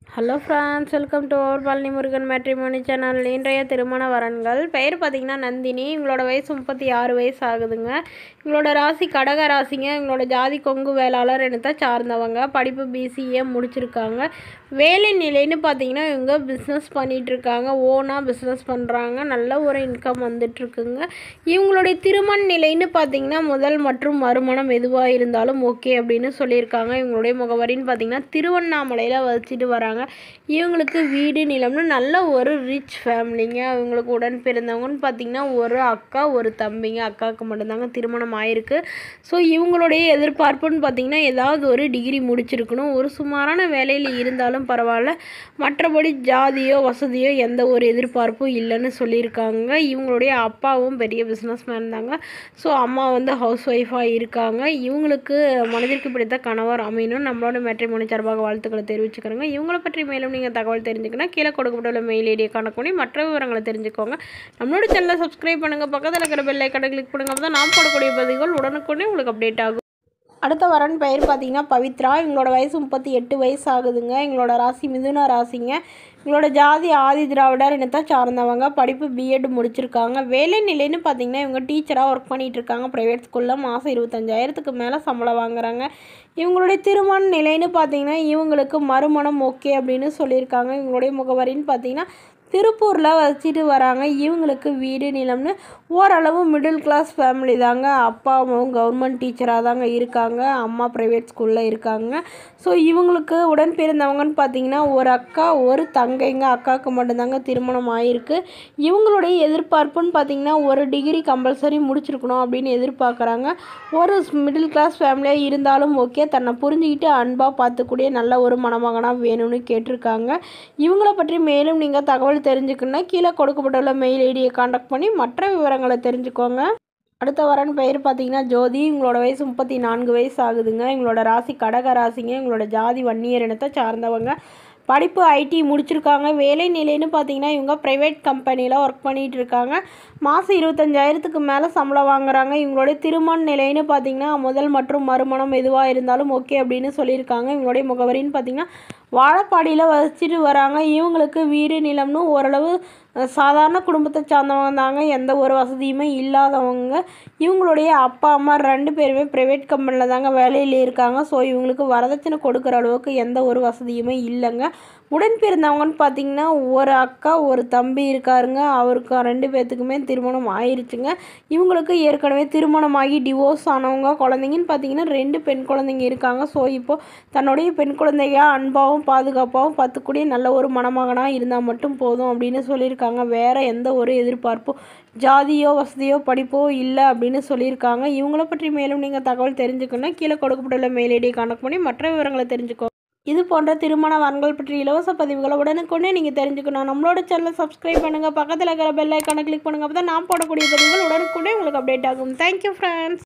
Hello friends, welcome to our Palani Murugan matrimony channel. இன்றைய திருமண வரன்கள் பெயர் பார்த்திங்கன்னா நந்தினி. இவங்களோட வயசு 36 வயசு ஆகுதுங்க. இவங்களோட ராசி கடக ராசிங்க. இவங்களோட ஜாதி கொங்கு வேளாளர் இனத்தை சார்ந்தவங்க. படிப்பு பிசிஏ முடிச்சிருக்காங்க. வேலை நிலைன்னு பார்த்திங்கன்னா இவங்க பிஸ்னஸ் பண்ணிகிட்ருக்காங்க. ஓனாக பிஸ்னஸ் பண்ணுறாங்க. நல்ல ஒரு இன்கம் வந்துட்டுருக்குங்க. இவங்களுடைய திருமண நிலைன்னு பார்த்திங்கன்னா முதல் மற்றும் மறுமணம் எதுவாக இருந்தாலும் ஓகே அப்படின்னு சொல்லியிருக்காங்க. இவங்களுடைய முகவரின்னு பார்த்திங்கன்னா திருவண்ணாமலையில் வச்சுட்டு வராங்க. இவங்களுக்கு வீடு நிலம்னு நல்ல ஒரு ரிச் ஃபேமிலிங்க. இவங்களுக்கு உடன் பிறந்தவங்கன்னு பார்த்திங்கன்னா ஒரு அக்கா ஒரு தம்பிங்க. அக்காவுக்கு மட்டும்தாங்க திருமணம் ஆயிருக்கு. ஸோ இவங்களுடைய எதிர்பார்ப்புன்னு பார்த்திங்கன்னா ஏதாவது ஒரு டிகிரி முடிச்சிருக்கணும். ஒரு சுமாரான வேலையில் இருந்தாலும் பரவாயில்ல. மற்றபடி ஜாதியோ வசதியோ எந்த ஒரு எதிர்பார்ப்பும் இல்லைன்னு சொல்லியிருக்காங்க. இவங்களுடைய அப்பாவும் பெரிய பிஸ்னஸ் மேன் தாங்க. ஸோ அம்மா ஹவுஸ் ஒய்ஃபாக இருக்காங்க. இவங்களுக்கு மனதிற்கு பிடித்த கணவர் அமையணும் நம்மளோட மேட்ரிமோனி சார்பாக வாழ்த்துக்களை தெரிவிச்சுக்கிறோங்க. இவங்களை பற்றி மேலும் நீங்கள் தகவல் தெரிஞ்சுக்கணும் கீழே கொடுக்கப்பட்டுள்ள மெயில் ஐடியை கணக்கு பண்ணி மற்ற விவரங்களை தெரிஞ்சுக்கோங்க. நம்மளோட சேனலை சப்ஸ்கிரைப் பண்ணுங்கள். பக்கத்தில் இருக்கிற பெல் ஐக்கானை கிளிக் பண்ணுங்க. அப்போ தான் நான் போடக்கூடிய பதிவுகள் உடனுக்குடனே உங்களுக்கு அப்டேட் ஆகும். அடுத்த வரன் பெயர் பார்த்திங்கன்னா பவித்ரா. இவங்களோட வயசு 38 வயசு ஆகுதுங்க. எங்களோட ராசி மிதுன ராசிங்க. இவங்களோட ஜாதி ஆதி திராவிடர் இனத்தை சார்ந்தவங்க. படிப்பு பிஎட் முடிச்சிருக்காங்க. வேலை நிலைன்னு பார்த்திங்கன்னா இவங்க டீச்சராக ஒர்க் பண்ணிகிட்டு இருக்காங்க. ப்ரைவேட் ஸ்கூலில் மாதம் 25,000க்கு மேலே சம்பளம் வாங்குறாங்க. இவங்களுடைய திருமண நிலைன்னு பார்த்திங்கன்னா இவங்களுக்கு மறுமணம் ஓகே அப்படின்னு சொல்லியிருக்காங்க. இவங்களுடைய முகவரின்னு பார்த்திங்கன்னா திருப்பூரில் வச்சுட்டு வராங்க. இவங்களுக்கு வீடு நிலம்னு ஓரளவு மிடில் கிளாஸ் ஃபேமிலி தாங்க. அப்பா அம்மாவும் கவர்மெண்ட் டீச்சராக தாங்க இருக்காங்க. அம்மா ப்ரைவேட் ஸ்கூலில் இருக்காங்க. ஸோ இவங்களுக்கு உடன் பிறந்தவங்கன்னு பார்த்திங்கன்னா ஒரு அக்கா ஒரு தங்கைங்க. அக்காவுக்கு மட்டும்தாங்க திருமணம் ஆகிருக்கு. இவங்களுடைய எதிர்பார்ப்புன்னு பார்த்திங்கன்னா ஒரு டிகிரி கம்பல்சரி முடிச்சிருக்கணும் அப்படின்னு எதிர்பார்க்குறாங்க. ஒரு மிடில் கிளாஸ் ஃபேமிலியாக இருந்தாலும் ஓகே. தன்னை புரிஞ்சுக்கிட்டு அன்பாக பார்த்துக்கூடிய நல்ல ஒரு மணமகனாக வேணும்னு கேட்டிருக்காங்க. இவங்கள பற்றி மேலும் நீங்கள் தகவல் தெரிஞ்சுக்கணுன்னா கீழே கொடுக்கப்பட்டுள்ள மெயில் ஐடியை காண்டாக்ட் பண்ணி மற்ற விவரங்களை தெரிஞ்சுக்கோங்க. அடுத்த வரன் பெயர் பார்த்திங்கன்னா ஜோதி. இவங்களோட வயசு 34 வயசு ஆகுதுங்க. இவங்களோட ராசி கடக ராசிங்க. இவங்களோட ஜாதி வன்னியர் இனத்தை சார்ந்தவங்க. படிப்பு ஐடி முடிச்சிருக்காங்க. வேலை நிலைன்னு பார்த்திங்கன்னா இவங்க ப்ரைவேட் கம்பெனியில் ஒர்க் பண்ணிகிட்டு இருக்காங்க. மாதம் 25,000க்கு மேலே சம்பளம் வாங்குறாங்க. இவங்களுடைய திருமண நிலைன்னு பார்த்திங்கன்னா முதல் மற்றும் மறுமணம் எதுவாக இருந்தாலும் ஓகே அப்படின்னு சொல்லியிருக்காங்க. இவங்களுடைய முகவரின்னு பார்த்திங்கன்னா வாழப்பாடியில் வசிச்சுட்டு வராங்க. இவங்களுக்கு வீடு நிலம்னு ஓரளவு சாதாரண குடும்பத்தை சார்ந்தவங்க தாங்க. எந்த ஒரு வசதியுமே இல்லாதவங்க. இவங்களுடைய அப்பா அம்மா 2 பேருமே ப்ரைவேட் கம்பெனியில் தாங்க வேலையில் இருக்காங்க. ஸோ இவங்களுக்கு வரதட்சணை கொடுக்குற அளவுக்கு எந்த ஒரு வசதியுமே இல்லைங்க. உடன் பிறந்தவங்கன்னு பார்த்திங்கன்னா ஒரு அக்கா ஒரு தம்பி இருக்காருங்க. அவருக்கு 2 பேர்த்துக்குமே திருமணம் ஆயிடுச்சுங்க. இவங்களுக்கு ஏற்கனவே திருமணமாகி டிவோர்ஸ் ஆனவங்க. குழந்தைங்கன்னு பார்த்திங்கன்னா 2 பெண் குழந்தைங்க இருக்காங்க. ஸோ இப்போது தன்னுடைய பெண் குழந்தைங்க அன்பாகவும் பாதுகாப்பாகவும் பார்த்துக்கூடிய நல்ல ஒரு மணமகனாக இருந்தால் மட்டும் போதும் அப்படின்னு சொல்லியிருக்காங்க. வேறு எந்த ஒரு எதிர்பார்ப்பும் ஜாதியோ வசதியோ படிப்போ இல்லை அப்படின்னு சொல்லியிருக்காங்க. இவங்கள பற்றி மேலும் நீங்கள் தகவல் தெரிஞ்சுக்கணுன்னா கீழே கொடுக்கப்பட்டுள்ள மெயில் ஐடியை காண்டாக்ட் பண்ணி மற்ற விவரங்களை தெரிஞ்சுக்கோங்க. இது போன்ற திருமண வரன்கள் பற்றி இலவச பதிவுகளை உடனுக்குடனே நீங்கள் தெரிஞ்சுக்கணும். நம்மளோட சேனலை சப்ஸ்கிரைப் பண்ணுங்கள். பக்கத்தில் இருக்கிற பெல் ஐக்கானை கிளிக் பண்ணுங்கள். அப்போ தான் நான் போடக்கூடிய பதிவுகள் உடனுக்குடனே உங்களுக்கு அப்டேட் ஆகும். Thank you friends.